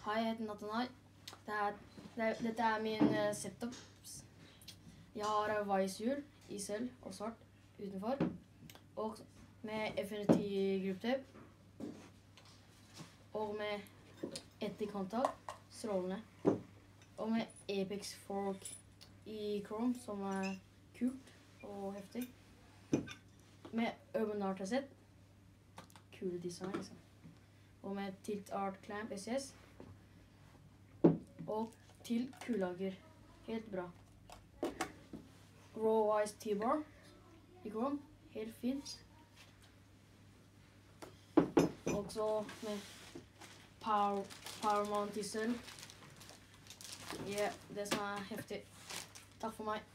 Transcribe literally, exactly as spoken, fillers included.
Hei, jeg heter Nathanael. Det er, det er, dette er min uh, setup. Jeg har uh, Weiss-hjul i sølv og svart utenfor. Og med F N ti-gruppetape. Og med etterkontakt, strålende. Og med Apex fork i chrome, som er kult og heftig. Med Urban Art set. Kule design, liksom. Og med Tilt Art Clamp S S. Og til kullager. Helt bra. Raw Weiss T-bar i chrome. Helt fint. Også med Power, power mount i sølv. Ja, yeah, det som er heftig. Takk for meg.